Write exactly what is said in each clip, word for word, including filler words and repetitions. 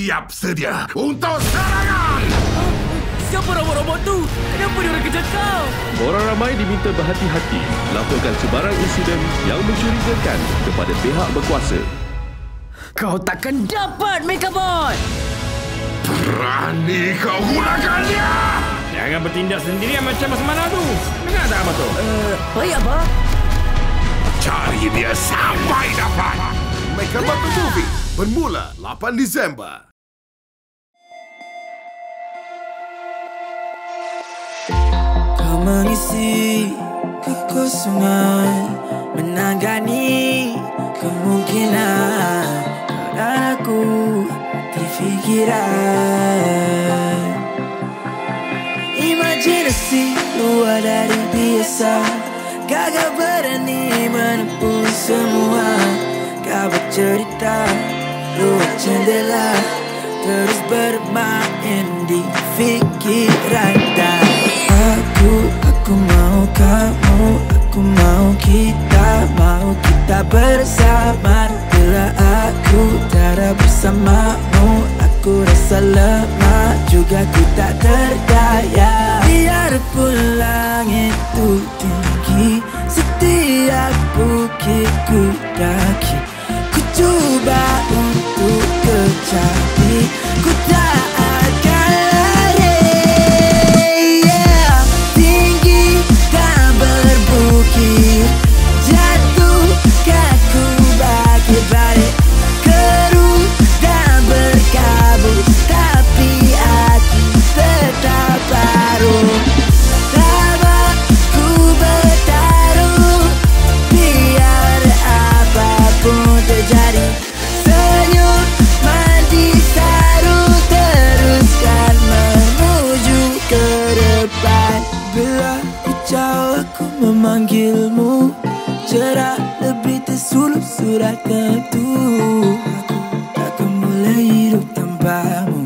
Siap sedia untuk serangan! Siapa robot-robot tu? Kenapa dia orang kejar kau? Orang ramai diminta berhati-hati laporkan sebarang insiden yang mencurigakan kepada pihak berkuasa. Kau takkan dapat, Megabot! Berani kau gunakan dia! Jangan bertindak sendirian macam Mas Mana tu. Dengar tak apa tu? Uh, baik, Abah. Cari dia sampai dapat! Megabot The Movie bermula lapan Disember. Kau mengisi kekosongan, menangani kemungkinan kau dan aku di fikiran. Imajinasi luar dari biasa, gagal berani menempuh semua. Kau bercerita luar jendela, terus bermain di fikiran. Dan aku, aku mau kamu, aku mau kita, mau kita bersama. Bila aku tiada bersamamu, aku rasa lemah, juga ku tak berdaya. Biarpun langit itu tinggi, setiap bukit ku daki, ku coba untuk kecapi, ku tak akan lari. Yeah. Tinggi dan berbukit, jatuh kaku bagi balik, keruh dan berkabut, tapi aku tetap baru. Lama ku bertaruh, biar apapun terjadi. Senyum mandi sarung, teruskan menuju ke depan. Bila hijau aku memanggilmu, cerah lebih tersuluk surat tentu. Aku takkan boleh hidup tanpamu,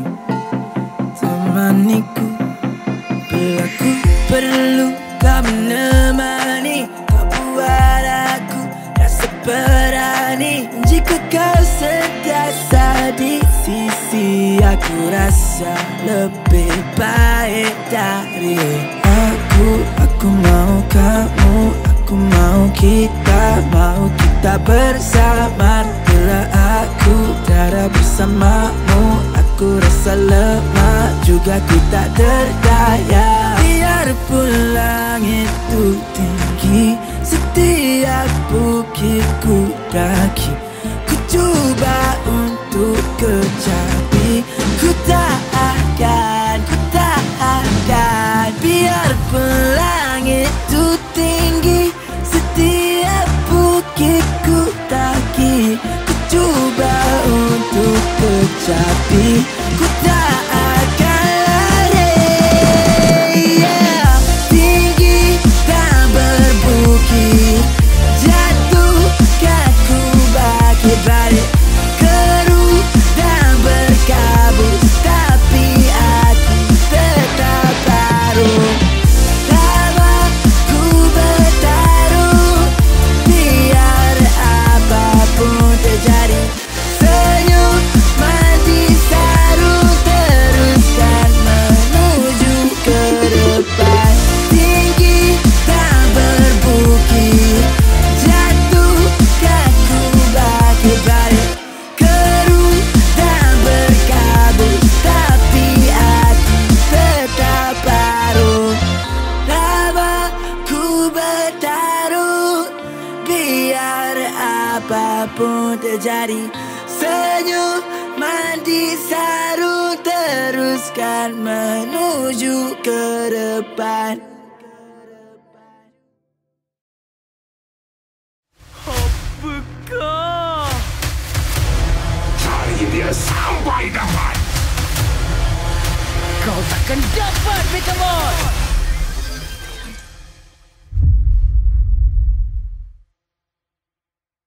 temaniku. Bila ku perlu kau menemani, kau buat aku rasa berani. Jika kau sentiasa di sisi, aku rasa lebih baik dari aku. Aku mau kamu, aku mau kita, mau kita bersama. Bila aku tiada bersamamu, aku rasa lemah, juga ku tak berdaya. Biarpun langit itu tinggi, setiap bukit ku daki, ku coba untuk kecapi, ku tak akan, ku tak akan. Biarpun langit itu tinggi, setiap bukit ku daki, ku coba untuk kecapi, ku tak akan lari. Yeah. Tinggi dan berbukit, jatuh kaku bagi balik, keruh dan berkabut, tapi aku tetap baru. Lama ku bertaruh, biar apapun terjadi. Senyum mandi sarung, teruskan menuju ke depan. Tinggi dan berbukit, jatuh kaku bagi balik, keruh dan berkabut, tapi aku tetap baru. Lama ku bertaruh, biar apapun terjadi. Senyum mandi sarung, teruskan menuju ke depan. Apa kau? Cari dia sampai dapat! Kau takkan dapat, Megabot!